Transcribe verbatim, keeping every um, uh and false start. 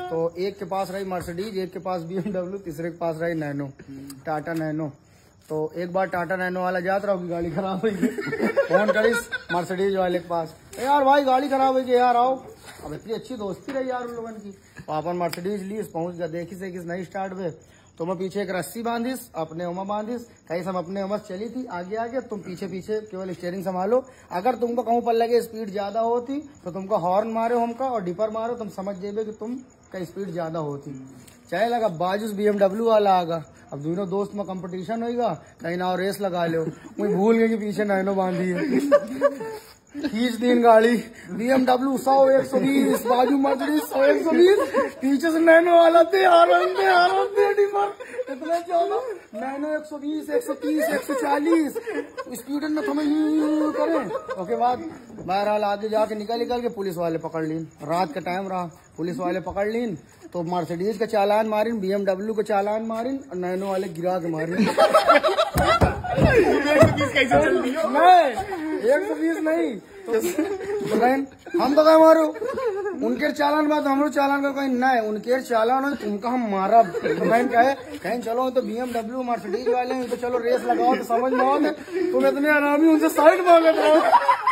तो एक के पास रही मर्सिडीज, एक के पास बीएमडब्ल्यू, तीसरे के पास रही नैनो, टाटा नैनो। तो एक बार टाटा नैनो वाला जात रहा कि गाड़ी खराब हुई, फोन करीस मर्सिडीज वाले के पास, यार भाई गाड़ी खराब हुई यार आओ। अब इतनी अच्छी दोस्ती रही यार उन लोगों की। तो अपन मर्सिडीज ली, पहुंच गया, देखी से किस नहीं स्टार्ट हुए। तो मैं पीछे एक रस्सी बांधिस, अपने उमा बांधिस, कहीं सब अपने उमस चली थी आगे आगे, तुम पीछे पीछे केवल स्टीयरिंग संभालो। अगर तुमको कहूँ पर लगे स्पीड ज्यादा होती तो तुमको हॉर्न मारो हमका और डिपर मारो, तुम समझ जेबे कि तुम का स्पीड ज्यादा होती। चाहे लगा बाजूस बीएमडब्ल्यू वाला आगा, अब दोनों दोस्त में कंपटीशन होगा, कहीं ना और रेस लगा लो। मुझे भूल गए कि पीछे नैनो बांधी है। खींच दिन गाड़ी, बीएमडब्ल्यू सौ एक सौ बीस, बाजू मर्सिडीज सौ एक सौ बीस, पीछे से नैनो वाला थे आराम से आराम से डिपर इतना ज्यादा, नैनो एक सौ बीस, एक सौ तीस, एक सौ चालीस स्पीड में थोड़ा करें। उसके बाद बहरहाल आगे जाके निकल निकल के पुलिस वाले पकड़ लीन, रात का टाइम रहा, पुलिस वाले पकड़ लीन। तो मर्सिडीज का चालान मारिन, बीएमडब्ल्यू का चालान मारिन और नैनो वाले गिरा के मारिन। कैसे चल रही हो? नहीं एक सौ बीस नहीं तो हम तो कहीं मारो उनके चालान बात हम लोग चालान कर कहीं नहीं, उनके चालान हो तुमका हम मारा। तो मैं कहे कहीं चलो तो बीएमडब्ल्यू मर्सिडीज वाले हैं तो चलो रेस लगाओ तो समझ में आओ, तुम इतने आरामी उनसे साइड मांगते रहो।